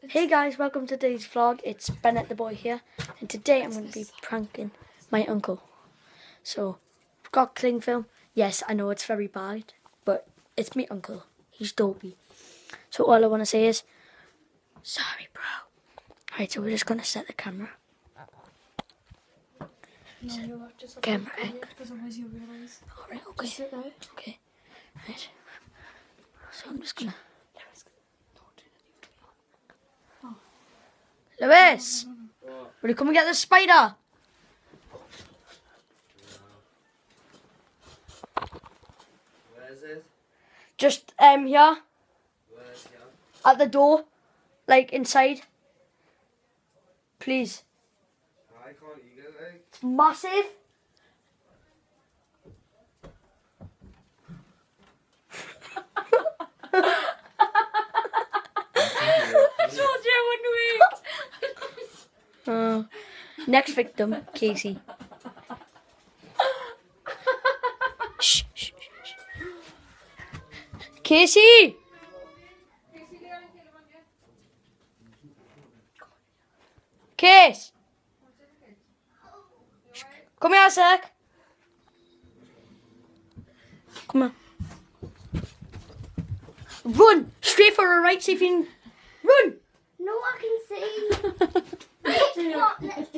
Hey guys, welcome to today's vlog. It's Bennett the boy here, and today I'm going to be pranking my uncle. So, I've got cling film. Yes, I know it's very bad, but it's my uncle. He's dopey. So all I want to say is, sorry bro. Alright, so we're just going to set the camera. No, you'll have to Camera angle. because otherwise you'll realise. Alright, okay. Sit there. Okay. Right. So I'm just going to... Lewis! Will you come and get the spider? Where is it? Just here. Where is it? At the door. Like inside. Please. I can't eat it, like. It's massive. I told you I wouldn't wait. Next victim, Casey. Shh, shh, shh, shh. Casey! Case! Come here a sec. Come on. Run! Straight for her right, see if you can... Run! No, I can see. It's not. Let's